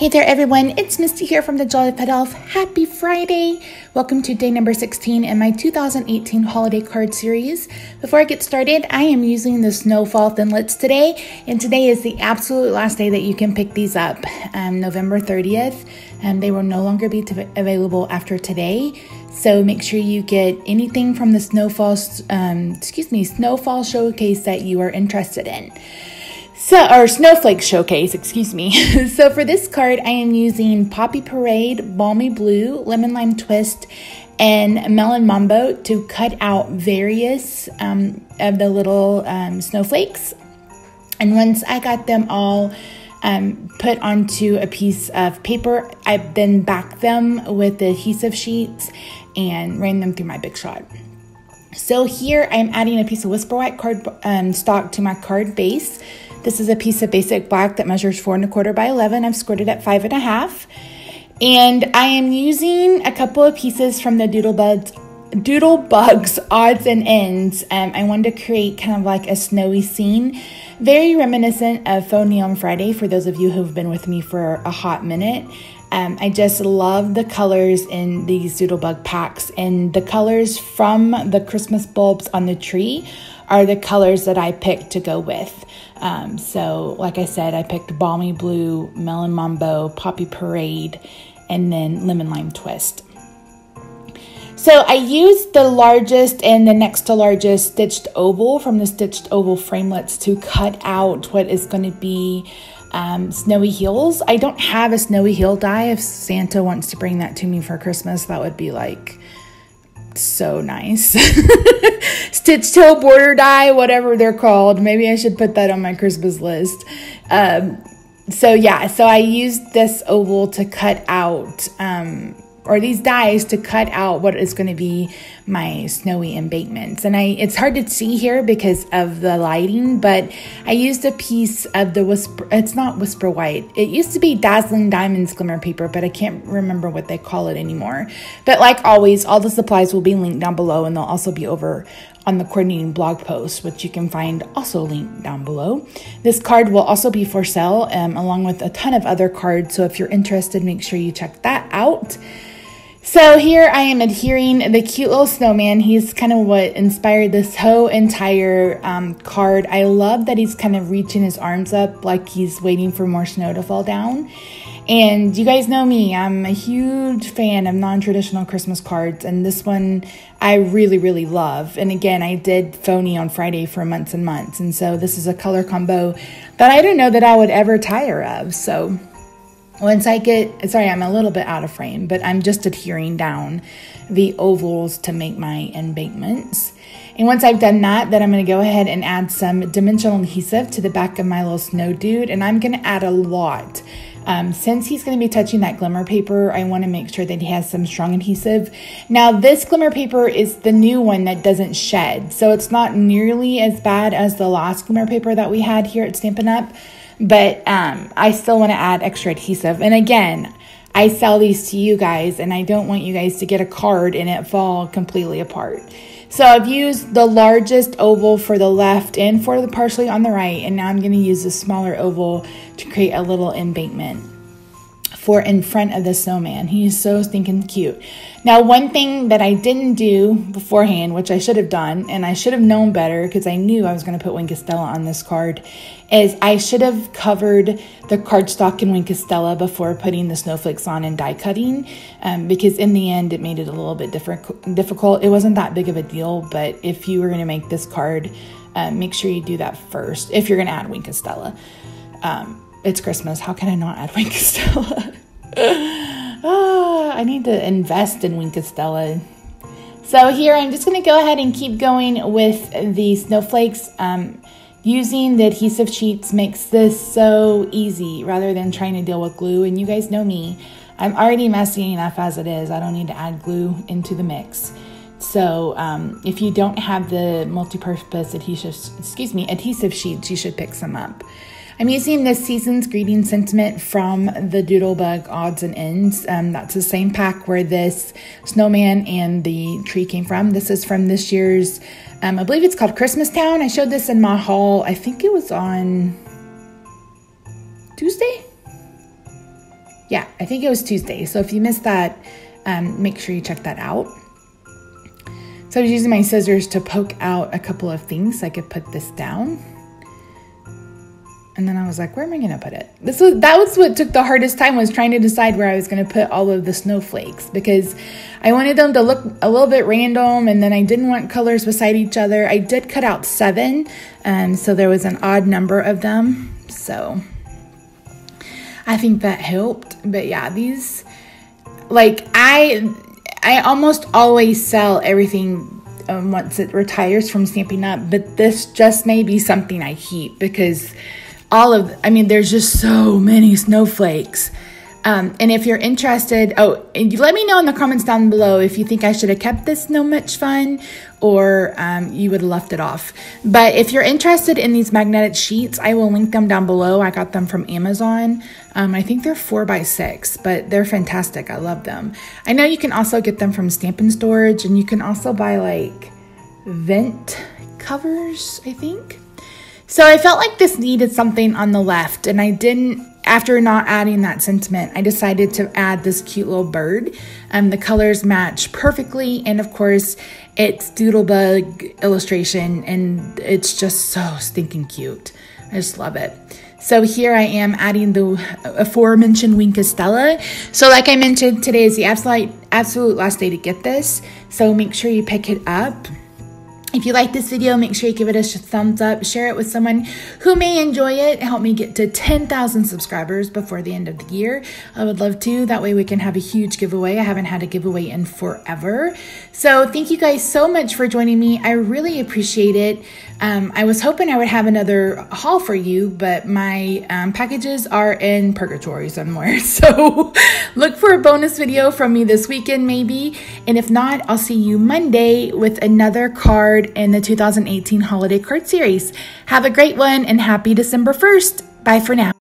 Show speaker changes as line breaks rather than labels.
Hey there everyone, it's Misty here from the Jolly Pet Elf. Happy Friday! Welcome to day number 16 in my 2018 holiday card series. Before I get started, I am using the Snowfall Thinlits today, and today is the absolute last day that you can pick these up, November 30th, and they will no longer be available after today. So make sure you get anything from the Snowfall Showcase that you are interested in. Or Snowflake Showcase, excuse me. So for this card, I am using Poppy Parade, Balmy Blue, Lemon Lime Twist, and Melon Mambo to cut out various of the little snowflakes. And once I got them all put onto a piece of paper, I then backed them with the adhesive sheets and ran them through my Big Shot. So here I'm adding a piece of Whisper White card stock to my card base. This is a piece of basic black that measures 4 1/4 by 11. I've scored it at 5 1/2. And I am using a couple of pieces from the Doodlebugs Odds and Ends. I wanted to create kind of like a snowy scene, very reminiscent of Faux Neon Friday for those of you who've been with me for a hot minute. I just love the colors in these Doodlebug packs, and the colors from the Christmas bulbs on the tree are the colors that I picked to go with. So like I said, I picked Balmy Blue, Melon Mambo, Poppy Parade, and then Lemon Lime Twist. So I used the largest and the next to largest stitched oval from the Stitched Oval Framelits to cut out what is going to be snowy heels. I don't have a snowy heel die. If Santa wants to bring that to me for Christmas, that would be like so nice. Stitched toe border die, whatever they're called. Maybe I should put that on my Christmas list. So I used this oval to cut out or these dies to cut out what is going to be my snowy embankments. And it's hard to see here because of the lighting, but I used a piece of the it's not Whisper White. It used to be Dazzling Diamonds Glimmer Paper, but I can't remember what they call it anymore. But like always, all the supplies will be linked down below, and they'll also be over on the coordinating blog post, which you can find also linked down below. This card will also be for sale, along with a ton of other cards. So if you're interested, make sure you check that out. So here I am adhering the cute little snowman. He's kind of what inspired this whole entire card. I love that he's kind of reaching his arms up like he's waiting for more snow to fall down. And you guys know me, I'm a huge fan of non-traditional Christmas cards, and this one I really, really love. And again, I did Faux Neon Friday for months and months, and so this is a color combo that I don't know that I would ever tire of. So once I I'm a little bit out of frame, but I'm just adhering down the ovals to make my embankments. And once I've done that, then I'm going to go ahead and add some dimensional adhesive to the back of my little snow dude, and I'm going to add a lot. Since he's going to be touching that glimmer paper, I want to make sure that he has some strong adhesive. Now, this glimmer paper is the new one that doesn't shed, so it's not nearly as bad as the last glimmer paper that we had here at Stampin' Up!, but I still want to add extra adhesive. And again, I sell these to you guys, and I don't want you guys to get a card and it fall completely apart. So I've used the largest oval for the left and for the partially on the right, and now I'm going to use the smaller oval to create a little embankment for in front of the snowman. He's so stinking cute. Now, one thing that I didn't do beforehand, which I should have done, and I should have known better because I knew I was going to put Winkostella on this card, is I should have covered the cardstock in Winkostella before putting the snowflakes on and die cutting, because in the end it made it a little bit difficult. It wasn't that big of a deal, but if you were going to make this card, make sure you do that first if you're going to add Winkostella. It's Christmas. How can I not add Winkostella? I need to invest in Winkostella. So here I'm just going to go ahead and keep going with the snowflakes. Using the adhesive sheets makes this so easy rather than trying to deal with glue. And you guys know me. I'm already messy enough as it is. I don't need to add glue into the mix. So if you don't have the multi-purpose adhesive sheets, you should pick some up. I'm using this season's greeting sentiment from the Doodlebug Odds and Ends. That's the same pack where this snowman and the tree came from. This is from this year's, I believe it's called Christmas Town. I showed this in my haul. I think it was on Tuesday. Yeah, I think it was Tuesday. So if you missed that, make sure you check that out. So I was using my scissors to poke out a couple of things so I could put this down. And then I was like, where am I going to put it? That was what took the hardest time, was trying to decide where I was going to put all of the snowflakes, because I wanted them to look a little bit random, and then I didn't want colors beside each other. I did cut out 7, so there was an odd number of them. So I think that helped. But yeah, these, like, I almost always sell everything once it retires from Stampin' Up, but this just may be something I keep, because there's just so many snowflakes. And if you're interested, and let me know in the comments down below if you think I should have kept this So Much Fun, or you would have left it off. But if you're interested in these magnetic sheets, I will link them down below. I got them from Amazon. I think they're 4x6, but they're fantastic. I love them. I know you can also get them from Stampin' Storage, and you can also buy like vent covers, I think. So I felt like this needed something on the left, and I didn't. After not adding that sentiment, I decided to add this cute little bird. The colors match perfectly, and of course, it's Doodlebug illustration, and it's just so stinking cute. I just love it. So here I am adding the aforementioned Wink of Stella. So like I mentioned, today is the absolute last day to get this, so make sure you pick it up. If you like this video, make sure you give it a thumbs up, share it with someone who may enjoy it, help me get to 10,000 subscribers before the end of the year. I would love to. That way we can have a huge giveaway. I haven't had a giveaway in forever. So thank you guys so much for joining me. I really appreciate it. I was hoping I would have another haul for you, but my packages are in purgatory somewhere. So look for a bonus video from me this weekend maybe. And if not, I'll see you Monday with another card in the 2018 Holiday Card Series. Have a great one, and happy December 1st. Bye for now.